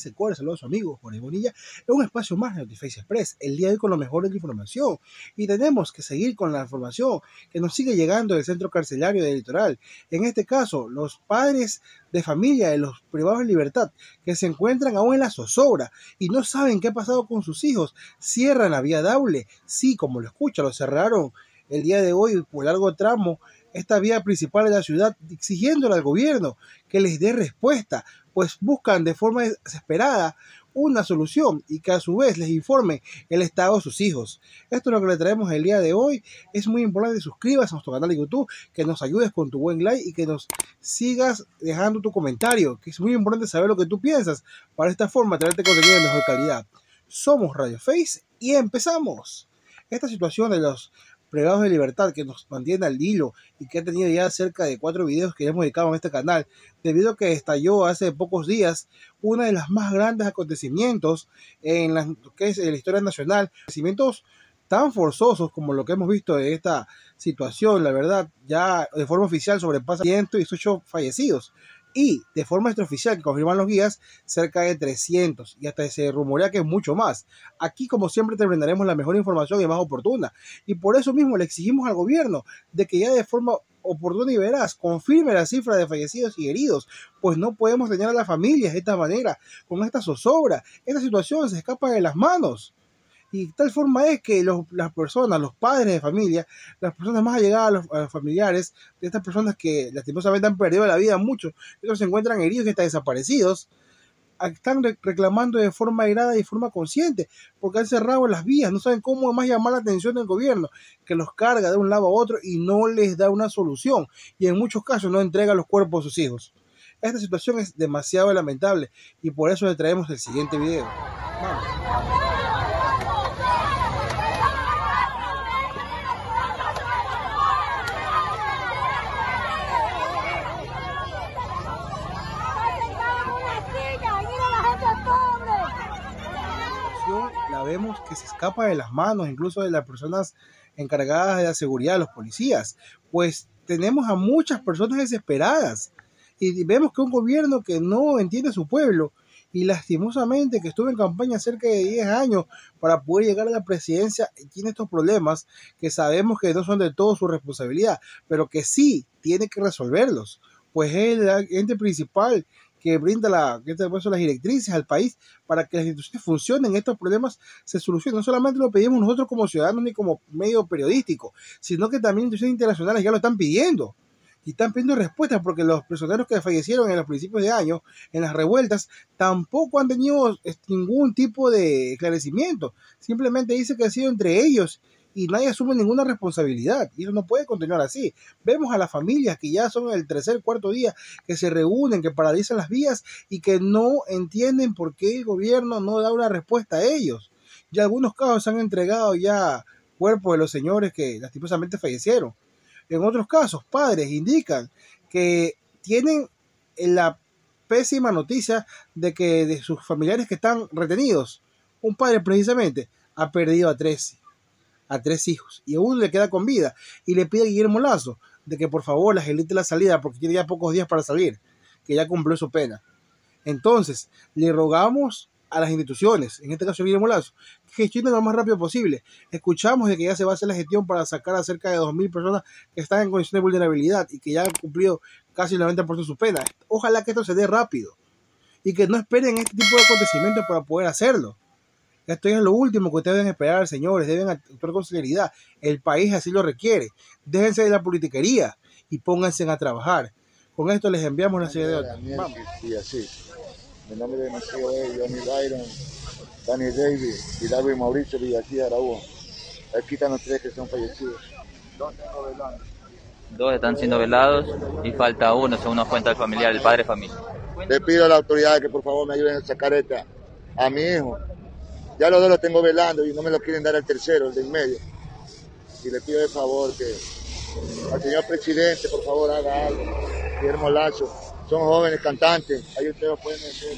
dice Core, saludos a su amigo Jorge Bonilla, en un espacio más de Notiface Express, el día de hoy con lo mejor de la información, y tenemos que seguir con la información que nos sigue llegando del centro carcelario del Litoral. En este caso, los padres de familia de los privados de libertad que se encuentran aún en la zozobra y no saben qué ha pasado con sus hijos, cierran la vía Daule. Sí, como lo escucha, lo cerraron el día de hoy por largo tramo esta vía principal de la ciudad, exigiéndole al gobierno que les dé respuesta, pues buscan de forma desesperada una solución y que a su vez les informe el estado de sus hijos. Esto es lo que le traemos el día de hoy. Es muy importante que suscribas a nuestro canal de YouTube, que nos ayudes con tu buen like y que nos sigas dejando tu comentario, que es muy importante saber lo que tú piensas para de esta forma traerte contenido de mejor calidad. Somos Radio Face y empezamos. Esta situación de los privados de libertad que nos mantiene al hilo y que ha tenido ya cerca de 4 videos que hemos dedicado en este canal, debido a que estalló hace pocos días uno de los más grandes acontecimientos en la historia nacional, acontecimientos tan forzosos como lo que hemos visto de esta situación. La verdad, ya de forma oficial sobrepasa 118 fallecidos y de forma extraoficial, que confirman los guías, cerca de 300, y hasta se rumorea que es mucho más. Aquí, como siempre, te brindaremos la mejor información y más oportuna, y por eso mismo le exigimos al gobierno de que ya de forma oportuna y veraz confirme la cifra de fallecidos y heridos, pues no podemos tener a las familias de esta manera, con esta zozobra. Esta situación se escapa de las manos. Y tal forma es que las personas, los padres de familia, las personas más allegadas a los familiares de estas personas que lastimosamente han perdido la vida, muchos, otros se encuentran heridos y están desaparecidos, están reclamando de forma airada y de forma consciente, porque han cerrado las vías, no saben cómo más llamar la atención del gobierno, que los carga de un lado a otro y no les da una solución, y en muchos casos no entrega los cuerpos a sus hijos. Esta situación es demasiado lamentable y por eso le traemos el siguiente video. Vamos. La vemos que se escapa de las manos incluso de las personas encargadas de la seguridad, de los policías, pues tenemos a muchas personas desesperadas y vemos que un gobierno que no entiende a su pueblo, y lastimosamente que estuvo en campaña cerca de 10 años para poder llegar a la presidencia, tiene estos problemas que sabemos que no son de todo su responsabilidad, pero que sí tiene que resolverlos, pues es el ente principal que brinda las directrices al país para que las instituciones funcionen, estos problemas se solucionen. No solamente lo pedimos nosotros como ciudadanos ni como medio periodístico, sino que también instituciones internacionales ya lo están pidiendo. Y están pidiendo respuestas porque los prisioneros que fallecieron en los principios de año, en las revueltas, tampoco han tenido ningún tipo de esclarecimiento. Simplemente dice que ha sido entre ellos y nadie asume ninguna responsabilidad, y eso no puede continuar así. Vemos a las familias que ya son el tercer, cuarto día que se reúnen, que paralizan las vías y que no entienden por qué el gobierno no da una respuesta a ellos. Y algunos casos han entregado ya cuerpos de los señores que lastimosamente fallecieron. En otros casos, padres indican que tienen la pésima noticia de que de sus familiares que están retenidos, un padre precisamente ha perdido a tres hijos, y a uno le queda con vida, y le pide a Guillermo Lasso de que por favor le agilite la salida porque tiene ya pocos días para salir, que ya cumplió su pena. Entonces, le rogamos a las instituciones, en este caso Guillermo Lasso, que gestionen lo más rápido posible. Escuchamos de que ya se va a hacer la gestión para sacar a cerca de 2.000 personas que están en condiciones de vulnerabilidad y que ya han cumplido casi el 90% de su pena. Ojalá que esto se dé rápido y que no esperen este tipo de acontecimientos para poder hacerlo. Esto es lo último que ustedes deben esperar, señores. Deben actuar con celeridad. El país así lo requiere. Déjense de la politiquería y pónganse a trabajar. Con esto les enviamos la serie de otras. Vamos. Y así. Mi nombre de nacido es Johnny Byron, Daniel David y David Mauricio Villacía Araújo. Aquí están los 3 que son fallecidos. 2 están velando. 2 están siendo velados y falta uno, según nos cuenta el familiar, el padre de familia. Le pido a las autoridades que por favor me ayuden a sacar a mi hijo. Ya los 2 los tengo velando y no me lo quieren dar al tercero, el del medio. Y le pido de favor que al señor presidente, por favor, haga algo. Guillermo Lasso, son jóvenes cantantes, ahí ustedes pueden hacer.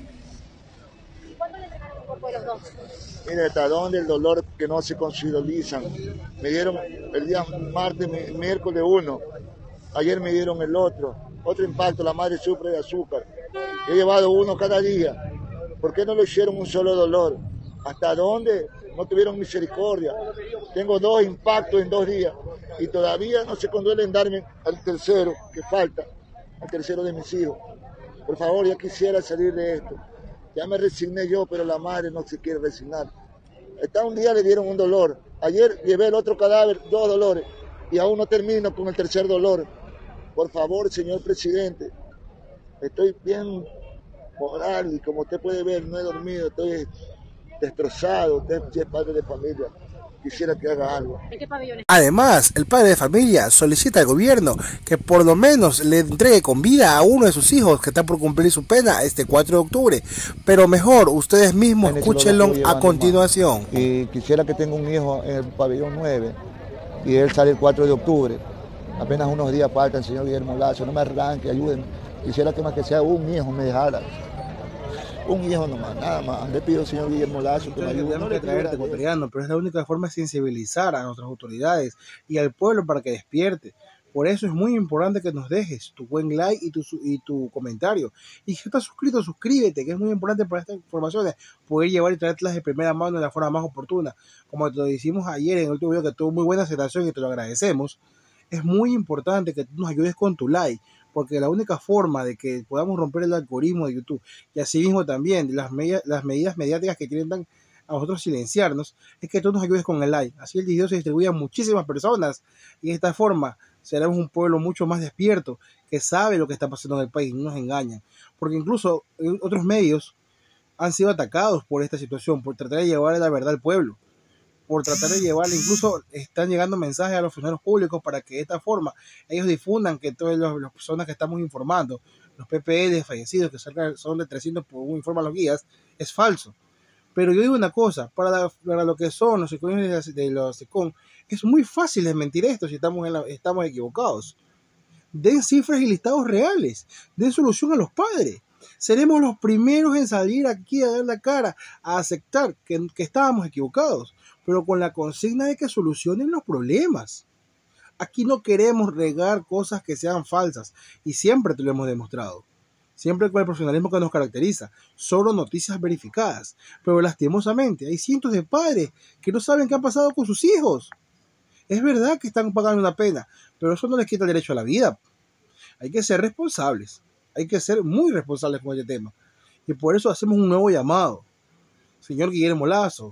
¿Cuándo le entregaron el cuerpo de los 2? Mire, hasta dónde el dolor que no se consolidizan. Me dieron el día martes, miércoles 1, ayer me dieron el otro impacto, la madre sufre de azúcar. He llevado uno cada día. ¿Por qué no lo hicieron un solo dolor? ¿Hasta dónde? No tuvieron misericordia. Tengo 2 impactos en 2 días y todavía no se conduelen darme al tercero que falta, al tercero de mis hijos. Por favor, ya quisiera salir de esto. Ya me resigné yo, pero la madre no se quiere resignar. Hasta un día le dieron un dolor. Ayer llevé el otro cadáver, 2 dolores, y aún no termino con el tercer dolor. Por favor, señor presidente, estoy bien moral y como usted puede ver, no he dormido, estoy destrozado. Usted es padre de familia, quisiera que haga algo. ¿En qué pabellón? Además, el padre de familia solicita al gobierno que por lo menos le entregue con vida a uno de sus hijos que está por cumplir su pena este 4 de octubre. Pero mejor, ustedes mismos escúchenlo a continuación. Y quisiera que tenga un hijo en el pabellón 9 y él sale el 4 de octubre. Apenas unos días faltan, señor Guillermo Lazo, no me arranque, ayúdenme. Quisiera que más que sea un hijo me dejara. Un hijo nomás, nada más. Le pido al señor Guillermo Lazo que me ayude. Tenemos que traerte, ecuatoriano, pero es la única forma de sensibilizar a nuestras autoridades y al pueblo para que despierte. Por eso es muy importante que nos dejes tu buen like y tu comentario. Y si estás suscrito, suscríbete, que es muy importante para estas informaciones, poder llevar y traerlas de primera mano de la forma más oportuna. Como te lo hicimos ayer en el último video, que tuvo muy buena aceptación y te lo agradecemos. Es muy importante que tú nos ayudes con tu like, porque la única forma de que podamos romper el algoritmo de YouTube y así mismo también las medidas mediáticas que tienden a nosotros silenciarnos es que tú nos ayudes con el like. Así el video se distribuye a muchísimas personas y de esta forma seremos un pueblo mucho más despierto que sabe lo que está pasando en el país, no nos engañan. Porque incluso otros medios han sido atacados por esta situación, por tratar de llevar la verdad al pueblo, por tratar de llevarle, incluso están llegando mensajes a los funcionarios públicos para que de esta forma ellos difundan que todas las personas que estamos informando, los PPL fallecidos, que son de 300 por un informe a los guías, es falso. Pero yo digo una cosa, para lo que son los secundarios de los SECON, es muy fácil desmentir esto si estamos equivocados. Den cifras y listados reales, den solución a los padres. Seremos los primeros en salir aquí a dar la cara, a aceptar que estábamos equivocados, pero con la consigna de que solucionen los problemas. Aquí no queremos regar cosas que sean falsas y siempre te lo hemos demostrado. Siempre con el profesionalismo que nos caracteriza, solo noticias verificadas. Pero lastimosamente hay cientos de padres que no saben qué ha pasado con sus hijos. Es verdad que están pagando una pena, pero eso no les quita el derecho a la vida. Hay que ser responsables. Hay que ser muy responsables con este tema. Y por eso hacemos un nuevo llamado. Señor Guillermo Lazo,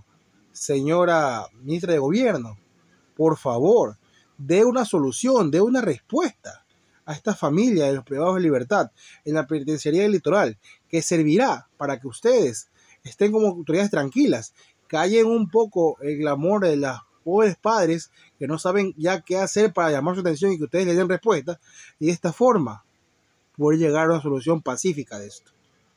señora ministra de Gobierno, por favor, dé una solución, dé una respuesta a esta familia de los privados de libertad en la penitenciaría del Litoral, que servirá para que ustedes estén como autoridades tranquilas, callen un poco el clamor de los pobres padres que no saben ya qué hacer para llamar su atención y que ustedes le den respuesta, y de esta forma poder llegar a una solución pacífica de esto.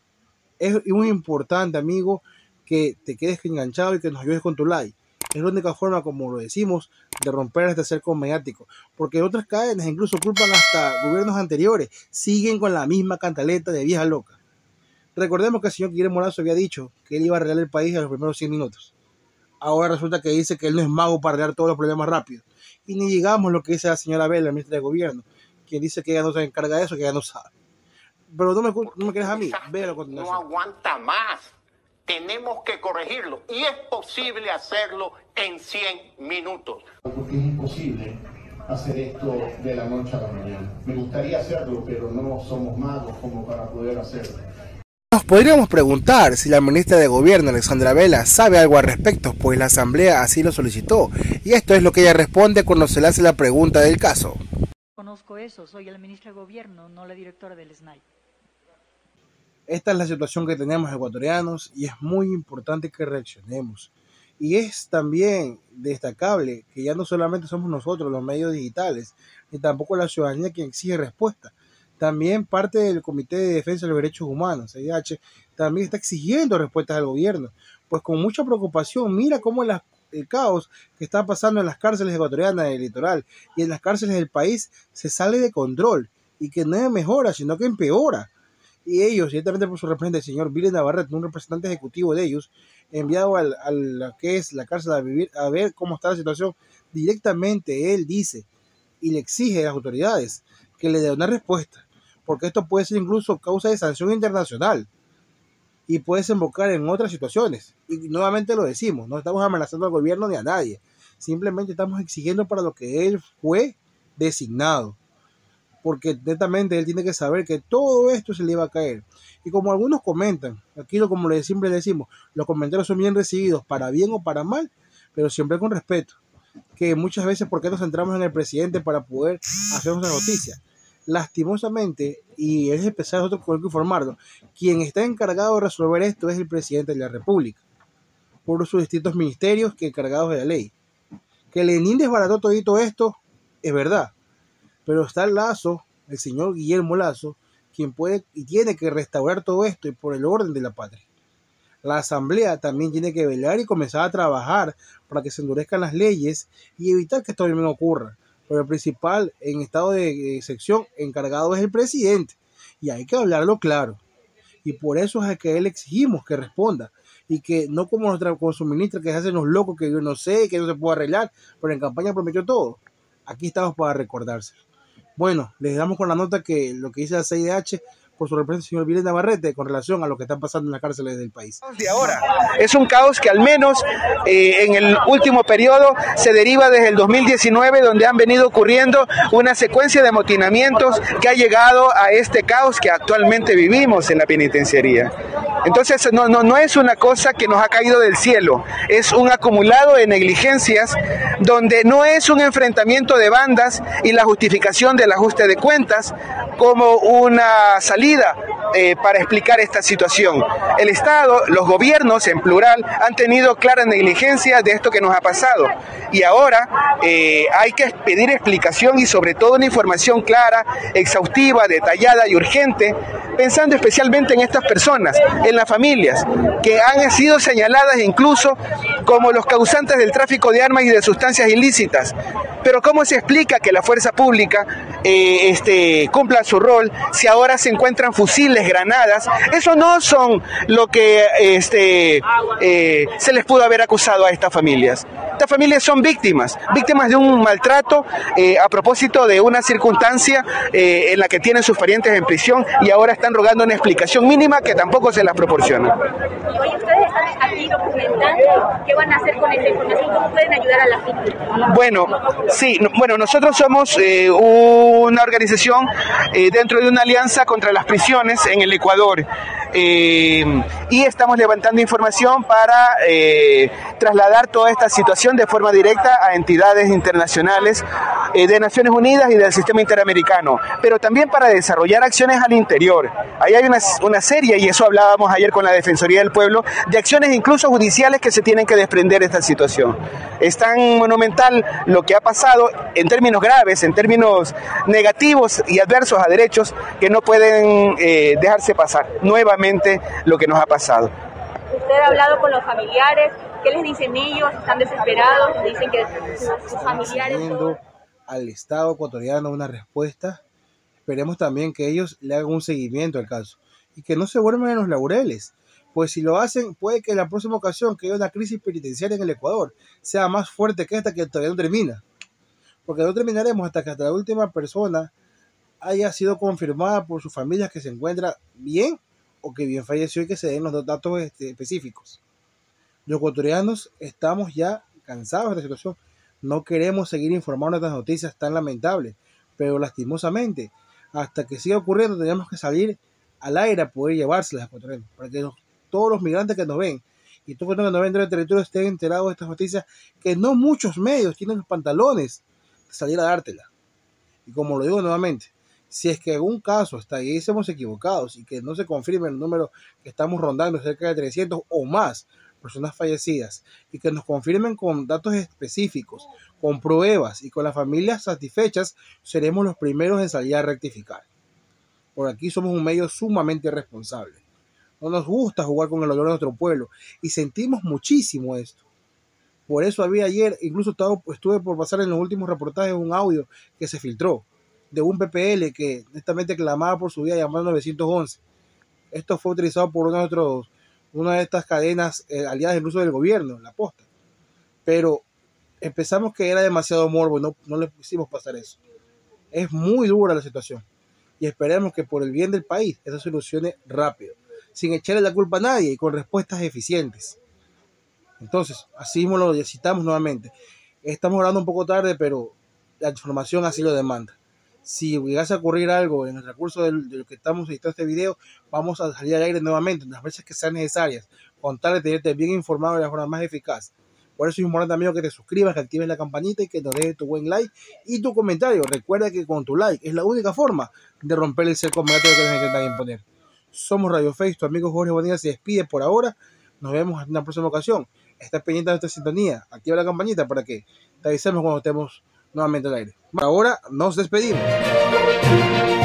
Es muy importante, amigo, que te quedes enganchado y que nos ayudes con tu like. Es la única forma, como lo decimos, de romper este cerco mediático. Porque otras cadenas incluso culpan hasta gobiernos anteriores. Siguen con la misma cantaleta de vieja loca. Recordemos que el señor Guillermo Lazo había dicho que él iba a arreglar el país en los primeros 100 minutos. Ahora resulta que dice que él no es mago para arreglar todos los problemas rápido. Y ni digamos lo que dice la señora Vela, la ministra de Gobierno, quien dice que ella no se encarga de eso, que ella no sabe. Pero no me creas a mí, véalo a continuación. No aguanta más. Tenemos que corregirlo y es posible hacerlo en 100 minutos. Porque es imposible hacer esto de la noche a la mañana. Me gustaría hacerlo, pero no somos magos como para poder hacerlo. Nos podríamos preguntar si la ministra de Gobierno, Alexandra Vela, sabe algo al respecto, pues la Asamblea así lo solicitó. Y esto es lo que ella responde cuando se le hace la pregunta del caso. Conozco eso, soy la ministra de Gobierno, no la directora del SNAI. Esta es la situación que tenemos ecuatorianos y es muy importante que reaccionemos. Y es también destacable que ya no solamente somos nosotros los medios digitales, ni tampoco la ciudadanía quien exige respuesta. También parte del Comité de Defensa de los Derechos Humanos, CIDH, también está exigiendo respuestas al gobierno. Pues con mucha preocupación, mira cómo el caos que está pasando en las cárceles ecuatorianas del litoral y en las cárceles del país se sale de control y que no mejora, sino que empeora. Y ellos, directamente por su representante, el señor Billy Navarrete, un representante ejecutivo de ellos, enviado a lo que es la cárcel a ver cómo está la situación, directamente él dice y le exige a las autoridades que le den una respuesta, porque esto puede ser incluso causa de sanción internacional. y puede desembocar en otras situaciones. Y nuevamente lo decimos, no estamos amenazando al gobierno ni a nadie, simplemente estamos exigiendo para lo que él fue designado, porque netamente él tiene que saber que todo esto se le iba a caer. Y como algunos comentan, aquí como siempre le decimos, los comentarios son bien recibidos, para bien o para mal, pero siempre con respeto, que muchas veces, ¿por qué nos centramos en el presidente para poder hacer una noticia? Lastimosamente, y es especial nosotros con que informarlo, quien está encargado de resolver esto es el presidente de la República, por sus distintos ministerios que encargados de la ley. Que Lenin desbarató todo esto, es verdad, pero está Lazo, el señor Guillermo Lazo, quien puede y tiene que restaurar todo esto y por el orden de la patria. La Asamblea también tiene que velar y comenzar a trabajar para que se endurezcan las leyes y evitar que esto también ocurra. Pero el principal en estado de excepción encargado es el presidente y hay que hablarlo claro. Y por eso es que él exigimos que responda y que no como con su ministra que se hacen los locos que yo no sé, que no se puede arreglar, pero en campaña prometió todo. Aquí estamos para recordarse. Bueno, les damos con la nota que lo que dice la CIDH por su representante, señor Vilés Navarrete, con relación a lo que está pasando en las cárceles del país. De ahora. Es un caos que al menos en el último periodo se deriva desde el 2019, donde han venido ocurriendo una secuencia de amotinamientos que ha llegado a este caos que actualmente vivimos en la penitenciaría. Entonces no es una cosa que nos ha caído del cielo, es un acumulado de negligencias donde no es un enfrentamiento de bandas y la justificación del ajuste de cuentas como una salida para explicar esta situación. El Estado, los gobiernos en plural, han tenido clara negligencia de esto que nos ha pasado. Y ahora hay que pedir explicación y sobre todo una información clara, exhaustiva, detallada y urgente, pensando especialmente en estas personas, en las familias, que han sido señaladas incluso como los causantes del tráfico de armas y de sustancias ilícitas. Pero ¿cómo se explica que la fuerza pública cumpla su rol si ahora se encuentran fusiles, granadas? Eso no son lo que se les pudo haber acusado a estas familias. Estas familias son víctimas de un maltrato a propósito de una circunstancia en la que tienen sus parientes en prisión y ahora están rogando una explicación mínima que tampoco se las proporciona. Y hoy ustedes están aquí documentando qué van a hacer con esta información, cómo pueden ayudar a las víctimas. Bueno, nosotros somos una organización dentro de una alianza contra las prisiones en el Ecuador. Y estamos levantando información para trasladar toda esta situación de forma directa a entidades internacionales de Naciones Unidas y del sistema interamericano, pero también para desarrollar acciones al interior. Ahí hay una serie, y eso hablábamos ayer con la Defensoría del Pueblo, de acciones incluso judiciales que se tienen que desprender de esta situación. Es tan monumental lo que ha pasado en términos graves, en términos negativos y adversos a derechos, que no pueden dejarse pasar nuevamente lo que nos ha pasado. ¿Usted ha hablado con los familiares? ¿Qué les dicen ellos? ¿Están desesperados? Dicen que sus familiares... Al Estado ecuatoriano una respuesta. Esperemos también que ellos le hagan un seguimiento al caso y que no se vuelvan en los laureles, pues si lo hacen puede que la próxima ocasión que haya una crisis penitenciaria en el Ecuador sea más fuerte que esta, que todavía no termina, porque no terminaremos hasta que hasta la última persona haya sido confirmada por sus familias que se encuentra bien o que bien falleció y que se den los datos específicos. Los ecuatorianos estamos ya cansados de la situación. No queremos seguir informando de estas noticias tan lamentables, pero lastimosamente, hasta que siga ocurriendo, tenemos que salir al aire a poder llevárselas a ecuatorianos, para que todos los migrantes que nos ven y todos los que nos ven dentro del territorio estén enterados de estas noticias, que no muchos medios tienen los pantalones de salir a dártela. Y como lo digo nuevamente, si es que en un caso estamos equivocados y que no se confirme el número que estamos rondando cerca de 300 o más personas fallecidas y que nos confirmen con datos específicos, con pruebas y con las familias satisfechas, seremos los primeros en salir a rectificar. Por aquí somos un medio sumamente responsable. No nos gusta jugar con el dolor de nuestro pueblo y sentimos muchísimo esto. Por eso había ayer, incluso estuve por pasar en los últimos reportajes un audio que se filtró de un PPL que netamente clamaba por su vida llamando 911. Esto fue utilizado por una de estas cadenas aliadas incluso del gobierno, La Posta. Pero empezamos que era demasiado morbo y no le pusimos pasar eso. Es muy dura la situación y esperemos que por el bien del país eso se solucione rápido. sin echarle la culpa a nadie y con respuestas eficientes. Entonces, así mismo lo citamos nuevamente. Estamos hablando un poco tarde, pero la información así lo demanda. Si llegase a ocurrir algo en el recurso de lo que estamos editando este video, vamos a salir al aire nuevamente en las veces que sean necesarias, con tal de tenerte bien informado de la forma más eficaz. Por eso es importante, amigo, que te suscribas, que actives la campanita y que nos dejes tu buen like y tu comentario. Recuerda que con tu like es la única forma de romper el cerco mediático que nos intentan imponer. Somos Radio Face, tu amigo Jorge Bonilla se despide por ahora. Nos vemos en una próxima ocasión. Estás pendiente de nuestra sintonía, activa la campanita para que te avisemos cuando estemos nuevamente al aire. Ahora nos despedimos.